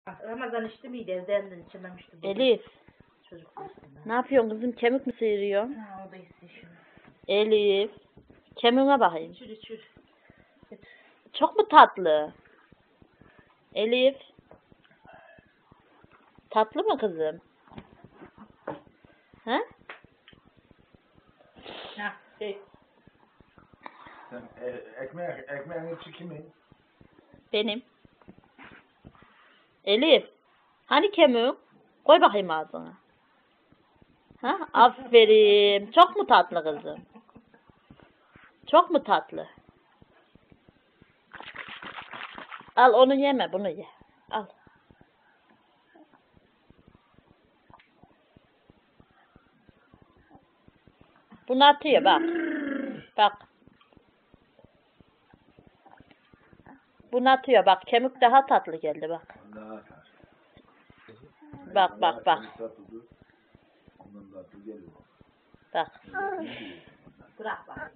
Ramazan içti miydi? Evden içememişti. Elif. Çocuk içti. Ne yapıyorsun kızım? Kemik mi sıyırıyorsun? Ha, o da içti şimdi. Elif. Kemiğine bakayım. İçir içir. Çok mu tatlı? Elif. Tatlı mı kızım? He? Ha, şey. Sen, ekmeğin içi kimin? Benim. Elif. Hani kemiğin? Koy bakayım ağzına. Ha? Aferin. Çok mu tatlı kızım? Çok mu tatlı? Al onu yeme, bunu ye. Al. Bunu atıyor bak. Bak. Bunu atıyor bak. Kemik daha tatlı geldi bak. Daha atar. Bak bak bak. Ondan da tatlı geliyor. Bak. Bırak bak.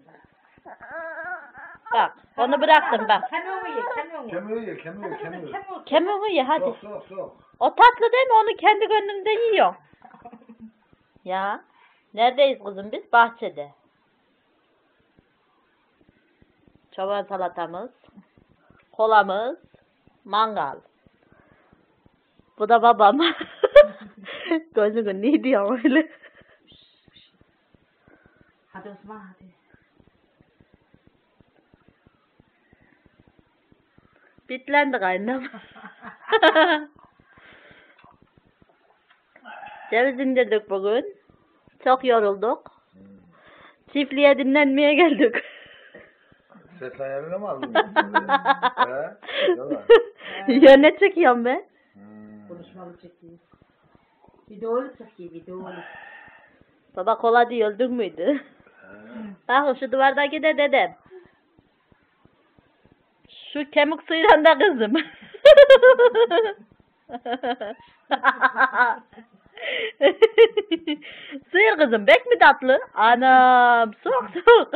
Bak. Onu bıraktım bak. Kemiğini ye, kemiğini. Kemiği ye, kemiği, kemiği. Kemiğini ye hadi. Sok, sok, sok. O tatlı değil mi? Onu kendi gönlünde yiyor. Ya. Neredeyiz kızım biz? Bahçede. Çoban salatamız. Kolamız. Mangal. Bu da babam. Gözünü ne diyor öyle? Hadi Osman hadi. Bitlendi kaynam. Ceviz indirdik bugün. Çok yorulduk. Çiftliğe dinlenmeye geldik. Ses ayarını mı aldın? He? Yalan. Ya ne çekiyorum ben? Konuşmalı çekiyor. Videolu çekiyor, videolu. Baba kola diye öldün müydü? Bak şu duvardaki de dedem. Şu kemik sıyıran da kızım. Sıyır kızım, bek mi tatlı? Anam, soğuk soğuk.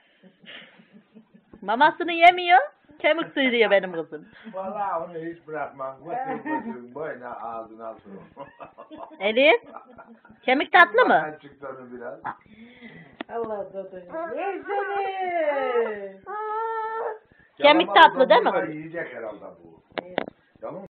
Mamasını yemiyor, kemik sıyırıyor benim kızım. Vallahi onu hiç bırakmam. Götürün boyuna ağzına altına. Elif, kemik tatlı mı? Ben çıktı onu biraz. Allah da. Ey seni. Kemik tatlı değil mi kızım? Yiyecek herhalde bu.